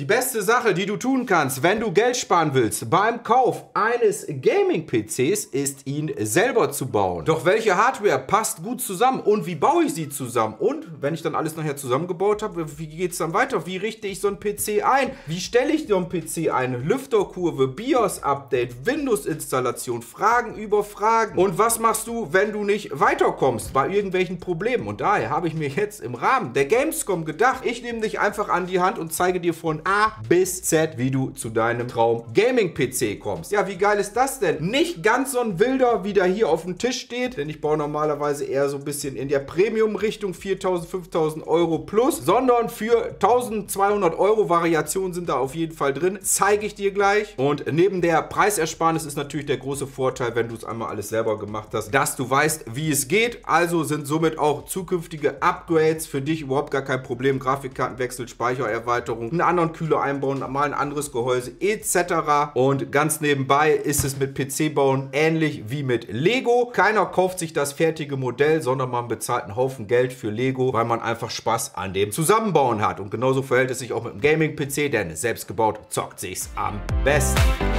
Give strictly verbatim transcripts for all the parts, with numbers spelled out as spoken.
Die beste Sache, die du tun kannst, wenn du Geld sparen willst beim Kauf eines Gaming-P Cs, ist ihn selber zu bauen. Doch welche Hardware passt gut zusammen und wie baue ich sie zusammen? Und wenn ich dann alles nachher zusammengebaut habe, wie geht es dann weiter? Wie richte ich so einen P C ein? Wie stelle ich so einen P C ein? Lüfterkurve, BIOS-Update, Windows-Installation, Fragen über Fragen. Und was machst du, wenn du nicht weiterkommst bei irgendwelchen Problemen? Und daher habe ich mir jetzt im Rahmen der Gamescom gedacht, ich nehme dich einfach an die Hand und zeige dir von A bis Z, wie du zu deinem Traum-Gaming-P C kommst. Ja, wie geil ist das denn? Nicht ganz so ein wilder, wie der hier auf dem Tisch steht, denn ich baue normalerweise eher so ein bisschen in der Premium-Richtung, viertausend, fünftausend Euro plus, sondern für eintausendzweihundert Euro Variationen sind da auf jeden Fall drin. Zeige ich dir gleich. Und neben der Preisersparnis ist natürlich der große Vorteil, wenn du es einmal alles selber gemacht hast, dass du weißt, wie es geht. Also sind somit auch zukünftige Upgrades für dich überhaupt gar kein Problem. Grafikkartenwechsel, Speichererweiterung, einen anderen Kühler einbauen, mal ein anderes Gehäuse et cetera. Und ganz nebenbei ist es mit P C-Bauen ähnlich wie mit Lego. Keiner kauft sich das fertige Modell, sondern man bezahlt einen Haufen Geld für Lego, weil man einfach Spaß an dem Zusammenbauen hat. Und genauso verhält es sich auch mit dem Gaming-P C, denn selbst gebaut zockt sich's am besten.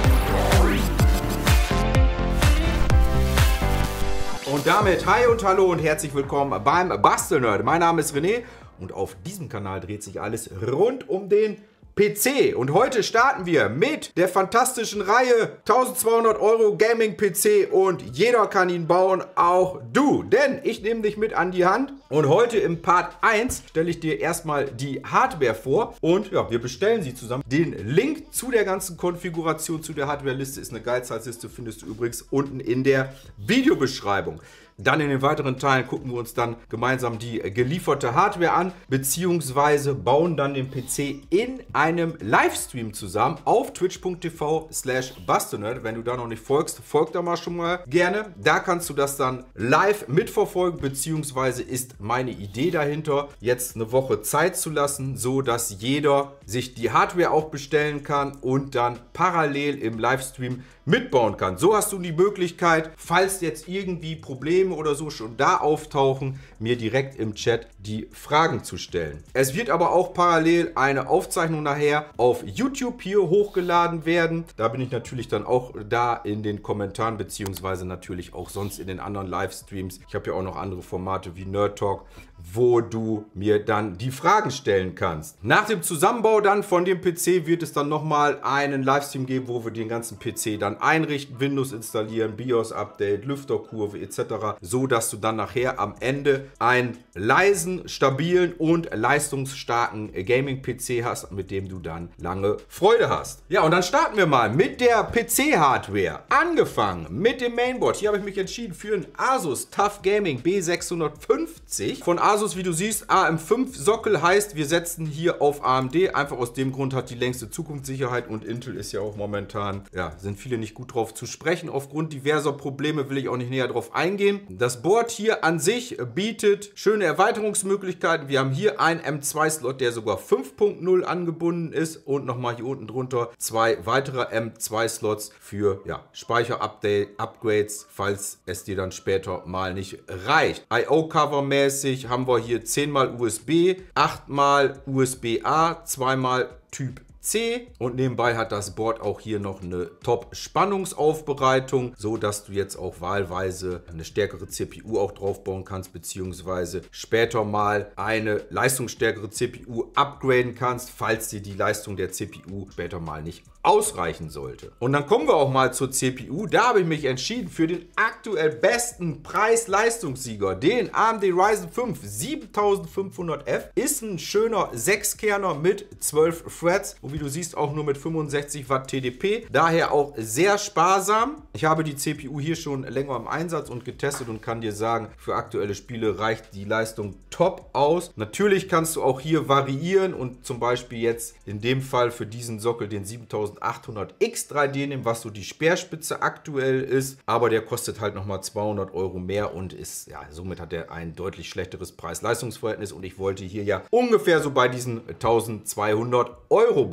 Und damit hi und hallo und herzlich willkommen beim Bastelnerd. Mein Name ist René und auf diesem Kanal dreht sich alles rund um den P C. Und heute starten wir mit der fantastischen Reihe eintausendzweihundert Euro Gaming-P C und jeder kann ihn bauen, auch du. Denn ich nehme dich mit an die Hand und heute im Part eins stelle ich dir erstmal die Hardware vor und ja, wir bestellen sie zusammen. Den Link zu der ganzen Konfiguration, zu der Hardware-Liste ist eine Geizhalsliste, findest du übrigens unten in der Videobeschreibung. Dann in den weiteren Teilen gucken wir uns dann gemeinsam die gelieferte Hardware an, beziehungsweise bauen dann den P C in einem Livestream zusammen auf twitch punkt tv slash bastelnerd. Wenn du da noch nicht folgst, folg da mal schon mal gerne. Da kannst du das dann live mitverfolgen, beziehungsweise ist meine Idee dahinter, jetzt eine Woche Zeit zu lassen, so dass jeder sich die Hardware auch bestellen kann und dann parallel im Livestream mitbauen kann. So hast du die Möglichkeit, falls jetzt irgendwie Probleme oder so schon da auftauchen, mir direkt im Chat die Fragen zu stellen. Es wird aber auch parallel eine Aufzeichnung nachher auf YouTube hier hochgeladen werden. Da bin ich natürlich dann auch da in den Kommentaren, beziehungsweise natürlich auch sonst in den anderen Livestreams. Ich habe ja auch noch andere Formate wie Nerd Talk, wo du mir dann die Fragen stellen kannst. Nach dem Zusammenbau dann von dem P C wird es dann nochmal einen Livestream geben, wo wir den ganzen P C dann einrichten, Windows installieren, BIOS-Update, Lüfterkurve et cetera, so dass du dann nachher am Ende einen leisen, stabilen und leistungsstarken Gaming-P C hast, mit dem du dann lange Freude hast. Ja, und dann starten wir mal mit der P C-Hardware. Angefangen mit dem Mainboard. Hier habe ich mich entschieden für einen Asus TUF Gaming B sechshundertfünfzig. Von Asus, wie du siehst, A M fünf Sockel heißt, wir setzen hier auf A M D. Einfach aus dem Grund hat die längste Zukunftssicherheit und Intel ist ja auch momentan, ja, sind viele nicht gut drauf zu sprechen. Aufgrund diverser Probleme will ich auch nicht näher drauf eingehen. Das Board hier an sich bietet schöne Erweiterungsmöglichkeiten. Wir haben hier einen M zwei Slot, der sogar fünf Punkt null angebunden ist und nochmal hier unten drunter zwei weitere M zwei Slots für ja, Speicher-Upgrades, falls es dir dann später mal nicht reicht. I O-Cover-mäßig haben wir hier zehn mal U S B, acht mal U S B A, zwei mal Typ C und nebenbei hat das Board auch hier noch eine Top-Spannungsaufbereitung, so dass du jetzt auch wahlweise eine stärkere C P U auch draufbauen kannst, beziehungsweise später mal eine leistungsstärkere C P U upgraden kannst, falls dir die Leistung der C P U später mal nicht ausreichen sollte. Und dann kommen wir auch mal zur C P U. Da habe ich mich entschieden für den aktuell besten Preis-Leistungssieger, den A M D Ryzen fünf siebentausendfünfhundert F. Ist ein schöner Sechskerner mit zwölf Threads und wie du siehst auch nur mit fünfundsechzig Watt T D P. Daher auch sehr sparsam. Ich habe die C P U hier schon länger im Einsatz und getestet und kann dir sagen, für aktuelle Spiele reicht die Leistung top aus. Natürlich kannst du auch hier variieren und zum Beispiel jetzt in dem Fall für diesen Sockel den siebentausendachthundert X drei D nehmen, was so die Speerspitze aktuell ist. Aber der kostet halt nochmal zweihundert Euro mehr und ist, ja, somit hat er ein deutlich schlechteres Preis-Leistungs-Verhältnis und ich wollte hier ja ungefähr so bei diesen eintausendzweihundert Euro bleiben.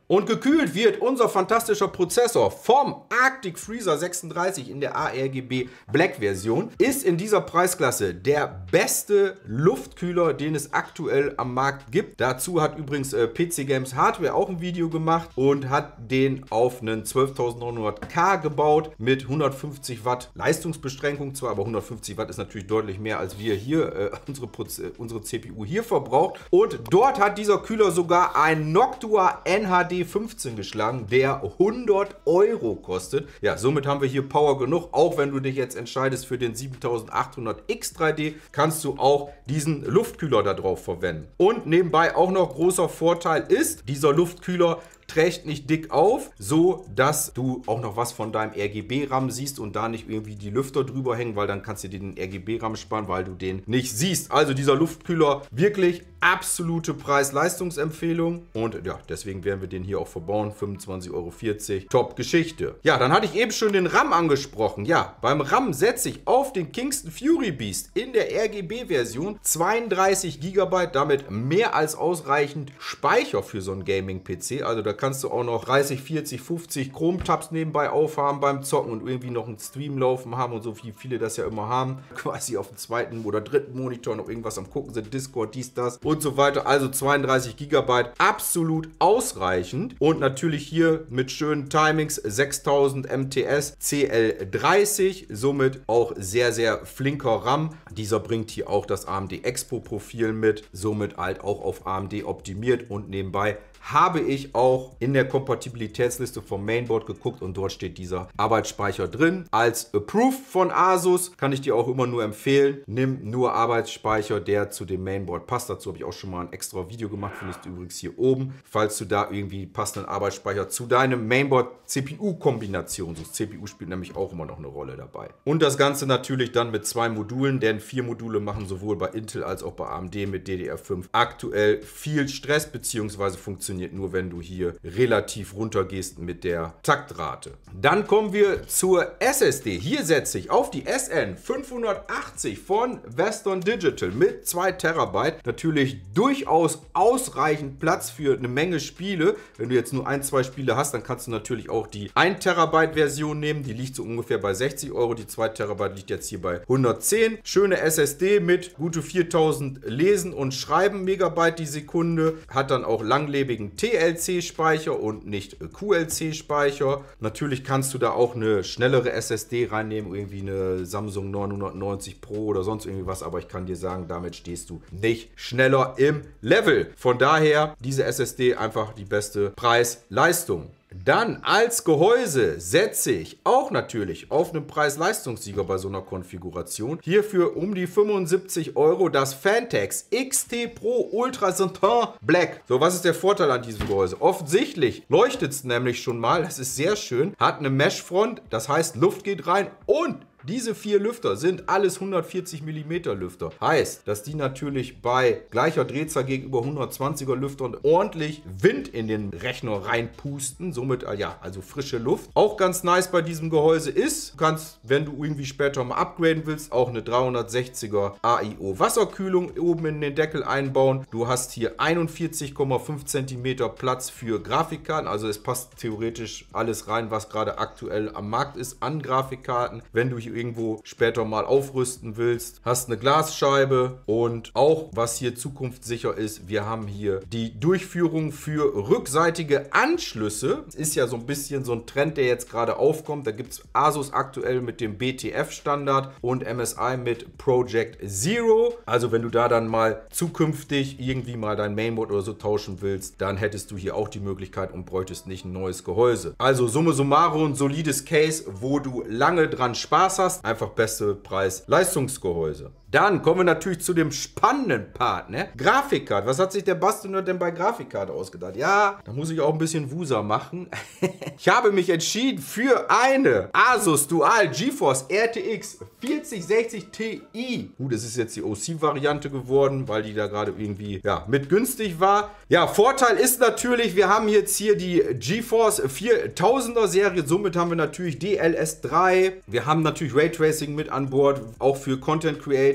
Und gekühlt wird unser fantastischer Prozessor vom Arctic Freezer sechsunddreißig in der A R G B Black Version. Ist in dieser Preisklasse der beste Luftkühler, den es aktuell am Markt gibt. Dazu hat übrigens äh, P C Games Hardware auch ein Video gemacht und hat den auf einen zwölftausendneunhundert K gebaut mit hundertfünfzig Watt Leistungsbeschränkung zwar, aber hundertfünfzig Watt ist natürlich deutlich mehr, als wir hier äh, unsere, Proze unsere C P U hier verbraucht. Und dort hat dieser Kühler sogar ein Noctua N H D fünfzehn geschlagen, der hundert Euro kostet. Ja, somit haben wir hier Power genug. Auch wenn du dich jetzt entscheidest für den siebentausendachthundert X drei D, kannst du auch diesen Luftkühler da drauf verwenden. Und nebenbei auch noch großer Vorteil ist, dieser Luftkühler trägt nicht dick auf, so dass du auch noch was von deinem R G B-RAM siehst und da nicht irgendwie die Lüfter drüber hängen, weil dann kannst du dir den R G B-RAM sparen, weil du den nicht siehst. Also dieser Luftkühler wirklich absolute Preis-Leistungsempfehlung und ja, deswegen werden wir den hier auch verbauen. fünfundzwanzig Euro vierzig. Top-Geschichte. Ja, dann hatte ich eben schon den RAM angesprochen. Ja, beim RAM setze ich auf den Kingston Fury Beast in der R G B-Version zweiunddreißig Gigabyte, damit mehr als ausreichend Speicher für so einen Gaming-P C. Also da kannst du auch noch dreißig, vierzig, fünfzig Chrome-Tabs nebenbei aufhaben beim Zocken und irgendwie noch einen Stream laufen haben und so wie viele das ja immer haben. Quasi auf dem zweiten oder dritten Monitor noch irgendwas am Gucken sind, Discord, dies, das und so weiter. Also zweiunddreißig Gigabyte, absolut ausreichend. Und natürlich hier mit schönen Timings, sechstausend M T S, C L dreißig, somit auch sehr, sehr flinker RAM. Dieser bringt hier auch das A M D Expo-Profil mit, somit halt auch auf A M D optimiert und nebenbei habe ich auch in der Kompatibilitätsliste vom Mainboard geguckt und dort steht dieser Arbeitsspeicher drin. Als Approved von Asus kann ich dir auch immer nur empfehlen, nimm nur Arbeitsspeicher, der zu dem Mainboard passt. Dazu habe ich auch schon mal ein extra Video gemacht, findest du übrigens hier oben, falls du da irgendwie passenden Arbeitsspeicher zu deinem Mainboard-C P U-Kombination suchst. C P U spielt nämlich auch immer noch eine Rolle dabei. Und das Ganze natürlich dann mit zwei Modulen, denn vier Module machen sowohl bei Intel als auch bei A M D mit D D R fünf aktuell viel Stress, beziehungsweise funktioniert nur, wenn du hier relativ runter gehst mit der Taktrate. Dann kommen wir zur S S D. Hier setze ich auf die S N fünfhundertachtzig von Western Digital mit zwei Terabyte. Natürlich durchaus ausreichend Platz für eine Menge Spiele. Wenn du jetzt nur ein, zwei Spiele hast, dann kannst du natürlich auch die ein Terabyte Version nehmen. Die liegt so ungefähr bei sechzig Euro. Die zwei Terabyte liegt jetzt hier bei hundertzehn. Schöne S S D mit gute viertausend Lesen und Schreiben Megabyte die Sekunde. Hat dann auch langlebigen T L C-Speicher und nicht Q L C-Speicher. Natürlich kannst du da auch eine schnellere S S D reinnehmen, irgendwie eine Samsung neunhundertneunzig Pro oder sonst irgendwie was, aber ich kann dir sagen, damit stehst du nicht schneller im Level. Von daher diese S S D einfach die beste Preis-Leistung. Dann als Gehäuse setze ich auch natürlich auf einen Preis-Leistungssieger bei so einer Konfiguration. Hierfür um die fünfundsiebzig Euro das Phanteks X T Pro Ultra Satin Black. So, was ist der Vorteil an diesem Gehäuse? Offensichtlich leuchtet es nämlich schon mal, das ist sehr schön, hat eine Mesh-Front, das heißt Luft geht rein und diese vier Lüfter sind alles hundertvierzig Millimeter Lüfter. Heißt, dass die natürlich bei gleicher Drehzahl gegenüber hundertzwanziger Lüftern ordentlich Wind in den Rechner reinpusten. Somit, ja, also frische Luft. Auch ganz nice bei diesem Gehäuse ist, du kannst, wenn du irgendwie später mal upgraden willst, auch eine dreihundertsechziger A I O Wasserkühlung oben in den Deckel einbauen. Du hast hier einundvierzig Komma fünf Zentimeter Platz für Grafikkarten. Also es passt theoretisch alles rein, was gerade aktuell am Markt ist an Grafikkarten. Wenn du hier irgendwo später mal aufrüsten willst, hast eine Glasscheibe und auch, was hier zukunftssicher ist, wir haben hier die Durchführung für rückseitige Anschlüsse. Das ist ja so ein bisschen so ein Trend, der jetzt gerade aufkommt. Da gibt es Asus aktuell mit dem B T F-Standard und M S I mit Project Zero. Also wenn du da dann mal zukünftig irgendwie mal dein Mainboard oder so tauschen willst, dann hättest du hier auch die Möglichkeit und bräuchtest nicht ein neues Gehäuse. Also summa summarum, ein solides Case, wo du lange dran Spaß hast. Einfach beste Preis-Leistungsgehäuse. Dann kommen wir natürlich zu dem spannenden Part, ne? Grafikkarte. Was hat sich der Bastelnerd denn bei Grafikkarte ausgedacht? Ja, da muss ich auch ein bisschen Wusa machen. Ich habe mich entschieden für eine Asus Dual GeForce R T X vierzig sechzig Ti. Gut, es ist jetzt die O C-Variante geworden, weil die da gerade irgendwie, ja, mit günstig war. Ja, Vorteil ist natürlich, wir haben jetzt hier die GeForce viertausender Serie. Somit haben wir natürlich D L S drei. Wir haben natürlich Raytracing mit an Bord, auch für Content Creator.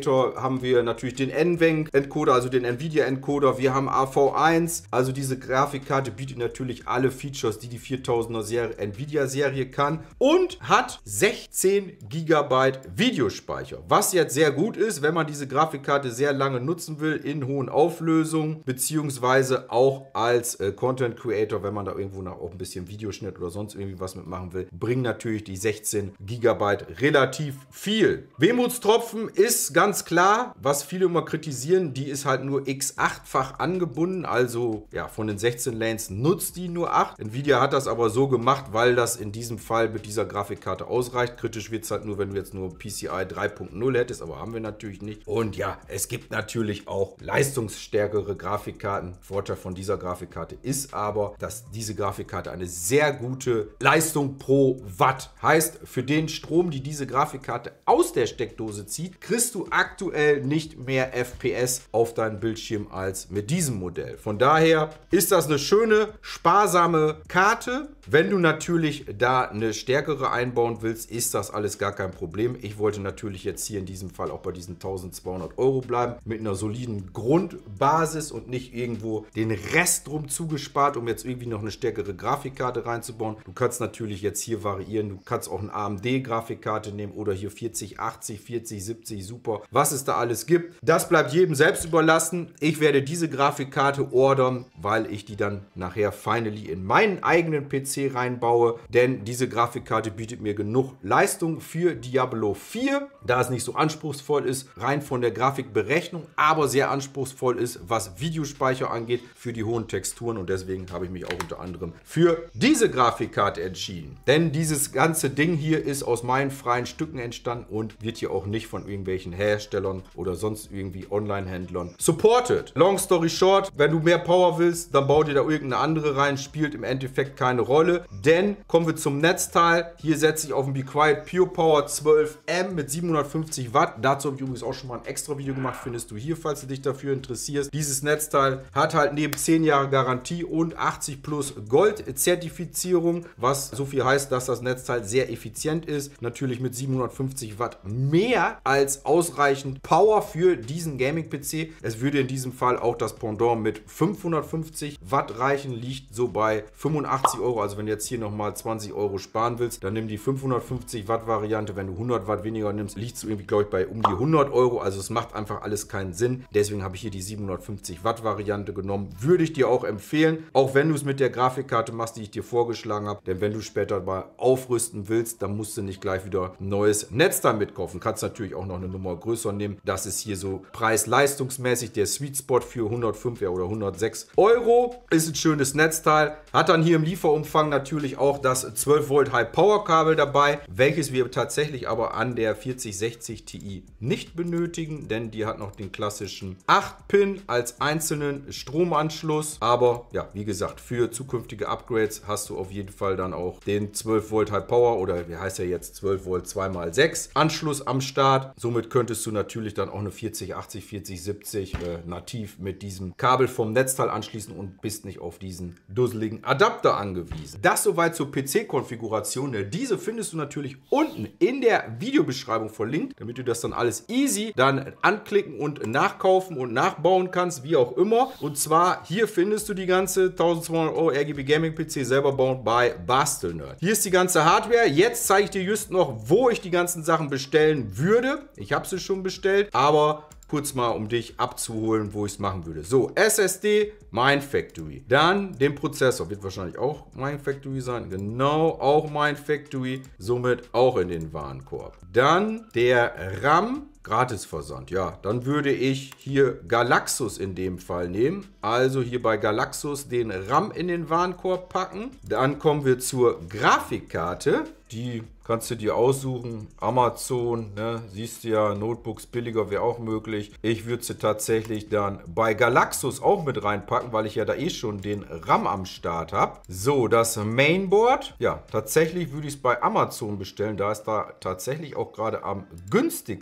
Darunter haben wir natürlich den N-Venc-Encoder, also den Nvidia-Encoder. Wir haben A V eins, also diese Grafikkarte bietet natürlich alle Features, die die viertausender Serie, Nvidia-Serie kann und hat sechzehn Gigabyte Videospeicher, was jetzt sehr gut ist, wenn man diese Grafikkarte sehr lange nutzen will, in hohen Auflösungen, beziehungsweise auch als äh, Content Creator, wenn man da irgendwo noch auch ein bisschen Videoschnitt oder sonst irgendwie was mitmachen will, bringen natürlich die sechzehn Gigabyte relativ viel. Wehmutstropfen ist ganz klar, was viele immer kritisieren, die ist halt nur x acht-fach angebunden, also ja, von den sechzehn Lanes nutzt die nur acht. Nvidia hat das aber so gemacht, weil das in diesem Fall mit dieser Grafikkarte ausreicht. Kritisch wird es halt nur, wenn du jetzt nur P C I drei Punkt null hättest, aber haben wir natürlich nicht. Und ja, es gibt natürlich auch leistungsstärkere Grafikkarten. Vorteil von dieser Grafikkarte ist aber, dass diese Grafikkarte eine sehr gute Leistung pro Watt heißt, für den Strom, die diese Grafikkarte aus der Steckdose zieht, kriegst du aktuell nicht mehr F P S auf deinen Bildschirm als mit diesem Modell. Von daher ist das eine schöne, sparsame Karte. Wenn du natürlich da eine stärkere einbauen willst, ist das alles gar kein Problem. Ich wollte natürlich jetzt hier in diesem Fall auch bei diesen eintausendzweihundert Euro bleiben, mit einer soliden Grundbasis und nicht irgendwo den Rest drum zugespart, um jetzt irgendwie noch eine stärkere Grafikkarte reinzubauen. Du kannst natürlich jetzt hier variieren. Du kannst auch eine A M D-Grafikkarte nehmen oder hier vierzig achtzig, vierzig siebzig, super. Was es da alles gibt, das bleibt jedem selbst überlassen. Ich werde diese Grafikkarte ordern, weil ich die dann nachher finally in meinen eigenen P C reinbaue, denn diese Grafikkarte bietet mir genug Leistung für Diablo vier, da es nicht so anspruchsvoll ist, rein von der Grafikberechnung, aber sehr anspruchsvoll ist, was Videospeicher angeht, für die hohen Texturen und deswegen habe ich mich auch unter anderem für diese Grafikkarte entschieden. Denn dieses ganze Ding hier ist aus meinen freien Stücken entstanden und wird hier auch nicht von irgendwelchen Herstellern oder sonst irgendwie Online-Händlern supported. Long story short, wenn du mehr Power willst, dann bau dir da irgendeine andere rein, spielt im Endeffekt keine Rolle, denn kommen wir zum Netzteil. Hier setze ich auf den Be Quiet Pure Power zwölf M mit siebenhundertfünfzig Watt. Dazu habe ich übrigens auch schon mal ein extra Video gemacht, findest du hier, falls du dich dafür interessierst. Dieses Netzteil hat halt neben zehn Jahre Garantie und achtzig plus Gold-Zertifizierung, was so viel heißt, dass das Netzteil sehr effizient ist. Natürlich mit siebenhundertfünfzig Watt mehr als ausreichend Power für diesen Gaming-P C. Es würde in diesem Fall auch das Pendant mit fünfhundertfünfzig Watt reichen, liegt so bei fünfundachtzig Euro. Also wenn du jetzt hier nochmal zwanzig Euro sparen willst, dann nimm die fünfhundertfünfzig Watt Variante. Wenn du hundert Watt weniger nimmst, liegst du irgendwie, glaube ich, bei um die hundert Euro. Also es macht einfach alles keinen Sinn. Deswegen habe ich hier die siebenhundertfünfzig Watt Variante genommen. Würde ich dir auch empfehlen, auch wenn du es mit der Grafikkarte machst, die ich dir vorgeschlagen habe. Denn wenn du später mal aufrüsten willst, dann musst du nicht gleich wieder ein neues Netzteil mitkaufen. Kannst natürlich auch noch eine Nummer größer nehmen. Das ist hier so preis-leistungsmäßig der Sweet Spot für hundertfünf oder hundertsechs Euro. Ist ein schönes Netzteil. Hat dann hier im Lieferumfang natürlich auch das zwölf Volt High Power Kabel dabei, welches wir tatsächlich aber an der vierzig sechzig Ti nicht benötigen, denn die hat noch den klassischen acht Pin als einzelnen Stromanschluss. Aber ja, wie gesagt, für zukünftige Upgrades hast du auf jeden Fall dann auch den zwölf Volt High Power oder wie heißt er jetzt, zwölf Volt zwei mal sechs Anschluss am Start. Somit könntest du natürlich dann auch eine vierzig achtzig, vierzig siebzig äh, nativ mit diesem Kabel vom Netzteil anschließen und bist nicht auf diesen dusseligen Adapter angewiesen. Das soweit zur P C-Konfiguration. Diese findest du natürlich unten in der Videobeschreibung verlinkt, damit du das dann alles easy dann anklicken und nachkaufen und nachbauen kannst, wie auch immer. Und zwar hier findest du die ganze eintausendzweihundert Euro R G B Gaming P C selber bauen bei Bastelnerd. Hier ist die ganze Hardware. Jetzt zeige ich dir just noch, wo ich die ganzen Sachen bestellen würde. Ich habe sie schon bestellt, aber kurz mal, um dich abzuholen, wo ich es machen würde. So, S S D, Mindfactory. Dann den Prozessor, wird wahrscheinlich auch Mindfactory sein. Genau, auch Mindfactory. Somit auch in den Warenkorb. Dann der RAM. Gratisversand, ja, dann würde ich hier Galaxus in dem Fall nehmen. Also hier bei Galaxus den RAM in den Warenkorb packen. Dann kommen wir zur Grafikkarte. Die kannst du dir aussuchen. Amazon, ne? Siehst du ja, Notebooks billiger wäre auch möglich. Ich würde sie tatsächlich dann bei Galaxus auch mit reinpacken, weil ich ja da eh schon den RAM am Start habe. So, das Mainboard. Ja, tatsächlich würde ich es bei Amazon bestellen, da es da tatsächlich auch gerade am günstigsten ist.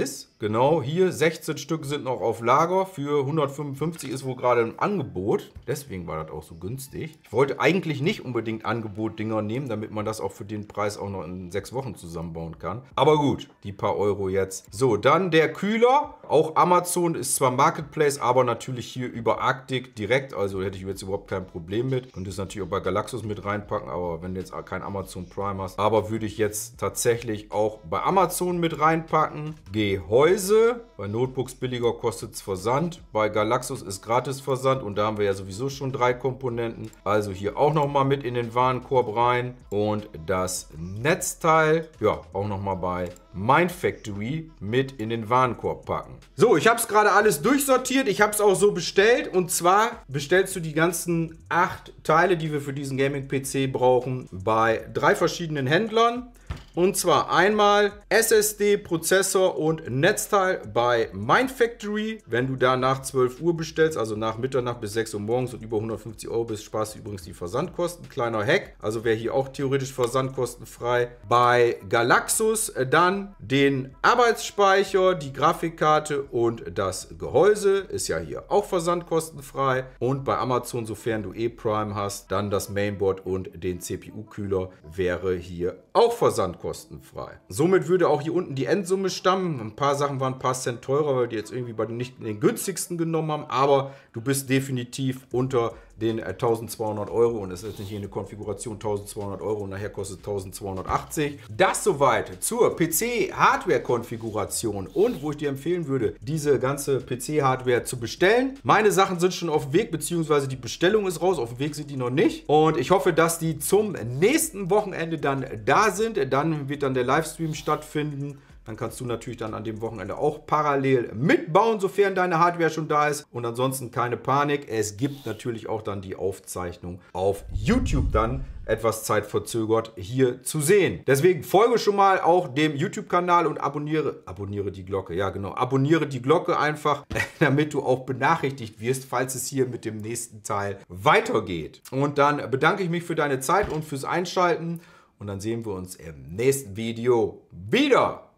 ist. Genau, hier sechzehn Stück sind noch auf Lager. Für hundertfünfundfünfzig ist wohl gerade im Angebot. Deswegen war das auch so günstig. Ich wollte eigentlich nicht unbedingt Angebot-Dinger nehmen, damit man das auch für den Preis auch noch in sechs Wochen zusammenbauen kann. Aber gut, die paar Euro jetzt. So, dann der Kühler. Auch Amazon ist zwar Marketplace, aber natürlich hier über Arctic direkt. Also hätte ich jetzt überhaupt kein Problem mit. Und das natürlich auch bei Galaxus mit reinpacken. Aber wenn du jetzt kein Amazon Prime hast. Aber würde ich jetzt tatsächlich auch bei Amazon mit reinpacken. Gehäuse. Bei Notebooks billiger kostet es Versand. Bei Galaxus ist gratis Versand und da haben wir ja sowieso schon drei Komponenten. Also hier auch nochmal mit in den Warenkorb rein. Und das Netzteil, ja, auch nochmal bei Mindfactory mit in den Warenkorb packen. So, ich habe es gerade alles durchsortiert. Ich habe es auch so bestellt. Und zwar bestellst du die ganzen acht Teile, die wir für diesen Gaming-P C brauchen, bei drei verschiedenen Händlern. Und zwar einmal S S D, Prozessor und Netzteil bei Mindfactory. Wenn du da nach zwölf Uhr bestellst, also nach Mitternacht bis sechs Uhr morgens und über hundertfünfzig Euro bist, sparst du übrigens die Versandkosten. Kleiner Hack, also wäre hier auch theoretisch versandkostenfrei. Bei Galaxus dann den Arbeitsspeicher, die Grafikkarte und das Gehäuse. Ist ja hier auch versandkostenfrei. Und bei Amazon, sofern du eh Prime hast, dann das Mainboard und den C P U-Kühler wäre hier auch versandkostenfrei. Kostenfrei. Somit würde auch hier unten die Endsumme stammen. Ein paar Sachen waren ein paar Cent teurer, weil die jetzt irgendwie bei den nicht den günstigsten genommen haben. Aber du bist definitiv unter den äh, eintausendzweihundert Euro und es ist nicht hier eine Konfiguration eintausendzweihundert Euro und nachher kostet eintausendzweihundertachtzig. Das soweit zur P C-Hardware-Konfiguration und wo ich dir empfehlen würde, diese ganze P C-Hardware zu bestellen. Meine Sachen sind schon auf dem Weg, beziehungsweise die Bestellung ist raus. Auf dem Weg sind die noch nicht. Und ich hoffe, dass die zum nächsten Wochenende dann da sind. Dann wird dann der Livestream stattfinden. Dann kannst du natürlich dann an dem Wochenende auch parallel mitbauen, sofern deine Hardware schon da ist. Und ansonsten keine Panik. Es gibt natürlich auch dann die Aufzeichnung auf YouTube dann etwas zeitverzögert hier zu sehen. Deswegen folge schon mal auch dem YouTube-Kanal und abonniere, abonniere die Glocke. Ja, genau. Abonniere die Glocke einfach, damit du auch benachrichtigt wirst, falls es hier mit dem nächsten Teil weitergeht. Und dann bedanke ich mich für deine Zeit und fürs Einschalten. Und dann sehen wir uns im nächsten Video wieder.